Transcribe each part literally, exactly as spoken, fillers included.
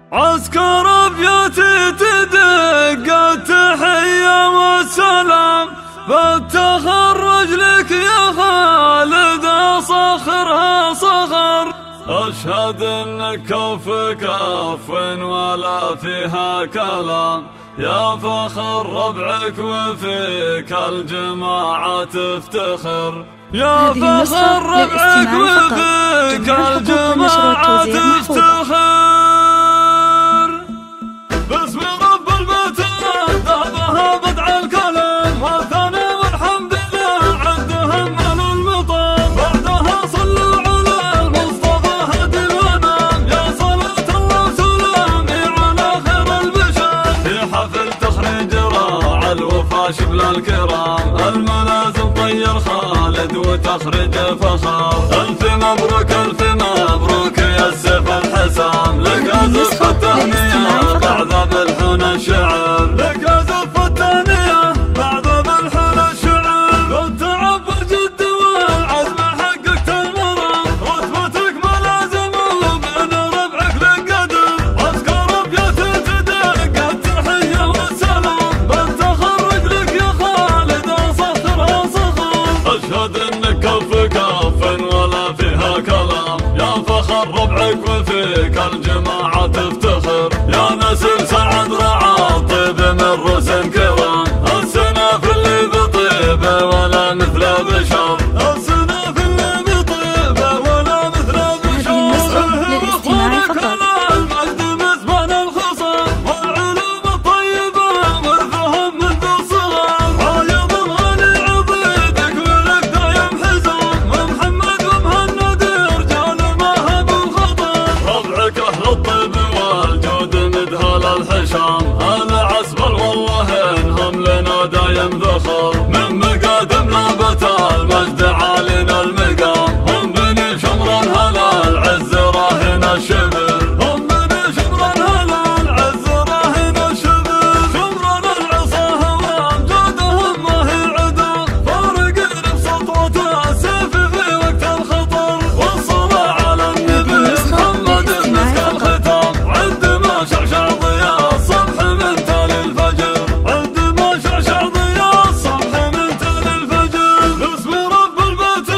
عسكر ابياتي تدق التحية والسلام، بالتخرج لك يا خالد صخرها صخر. أشهد انك كف كف ولا فيها كلام، يا فخر ربعك وفيك الجماعة تفتخر. يا فخر ربعك وفيك الجماعة تفتخر. باسم رب البيت ذابها بدع الكلام، والثناء والحمد لله عندهم من المطر. بعدها صلوا على المصطفى هدي الانام، يا صلاة الله وسلامي على خير البشر. في حفل تخريج راعى الوفا شبل الكرام، الملازم طير خالد وتخرج فخار. الف مبروك الف مبروك يا السيف الحسام، لك ازف التهنئة بعد بالحون الشعر. لك ازف التهنئة بعد بالحون الشعر. والتعب والجد والعزم حققت المرام، رتبتك ملازم وبين ربعك لك قدر. عسكر ابيات تدق التحية والسلام، بالتخرج لك يا خالد صخرها صخر. اشهد انك كف كف ولا فيها كلام، يا فخر ربعك وفيك الجماعة تفتخر. يا نسل سعد رعى طيب من رسم كرام، السنة في اللي بطيبه ولا مثل بشر. السنة في اللي بطيبه ولا مثل بشر. اخوانك على المجد مزبان الخصام، والعلوم الطيبة ورثهم منذ الصغر. عايض الغني عبيدك ولك دايم حزام، ومحمد ومهند رجال ما هب الخطر. ربعك اهل الطيب والجود مدهال الحشام، انا عسبل والله انهم لنا دايم ذخر. من مقادم نابت المجد عالينا المقام، هم بني شمر الهلال عز راهن الشبل. هم بني شمر الهلال عز راهن الشبل. شمر العصا وامجادهم ما هي عدل، فارقين بسطوة السيف في وقت الخطر. والصلاة على النبي محمد مسك الختام، عندما شعشع ضياء الصبح من تال الفجر. عندما شعشع ضياء الصبح من تال الفجر. باسم رب البيت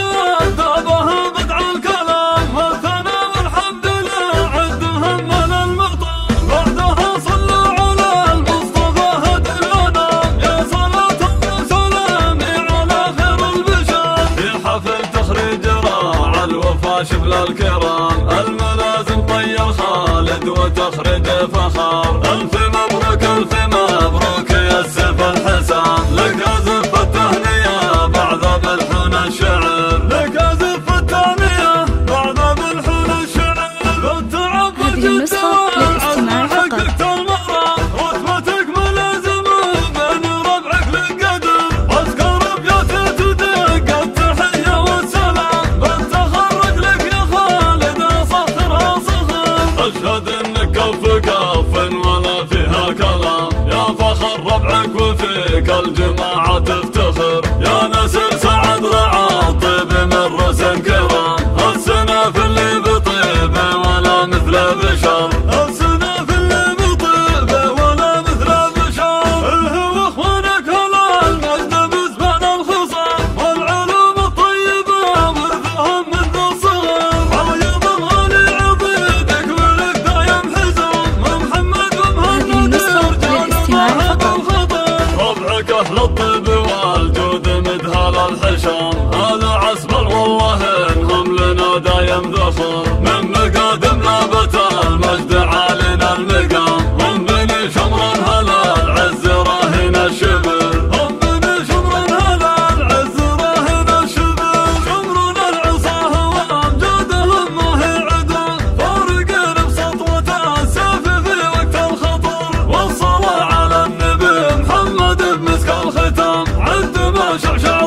ذابها بدع الكلام، والثناء والحمد لله عندهم من المطر. بعدها صلوا على المصطفى هدي الانام، يا صلاة الله وسلامي على خير البشر. في حفل تخريج راعى الوفا شبل الكرام، الملازم طير خالد وتخرج فخار. الف مبروك الف مبروك يا السيف الحسام، لك ازف التهنئة بعد بالحون الشعر. لك ازف التهنئة بعد بالحون الشعر. بالتعب والجد والعزم حققت المرام، رتبتك ملازم وبين ربعك لك قدر. عسكر ابيات تدق التحية والسلام، بالتخرج لك يا خالد صخرها صخر. اشهد انك كف كف ولا فيها كلام، يا فخر ربعك وفيك الجماعة تفتخر. يا نسل سعد رعى طيب من رسم كرام، السنة في اللي بطيبه ولا مثل بشر. السنة في اللي بطيبه ولا مثل بشر. الهو اخوانك على المجد بزبان الخصام، والعلوم الطيبة ورثهم منذ الصغر. عايض الغني عبيدك ولك دايم حزام، ومحمد ومهند رجال ما هب الخطر. ربعك اهل الطيب والجود مدهال الحشام، هذا عسبل والله انهم لنا دايم ذخر. من مقادم نابت المجد عالينا المقام، هم بني شمر الهلال عز راهن الشبل. هم بني شمر الهلال عز راهن الشبل. شمر العصا وامجادهم ما هي عدل، فارقين بسطوة السيف في وقت الخطر. والصلاة على النبي محمد بمسك الختام، عندما شعشع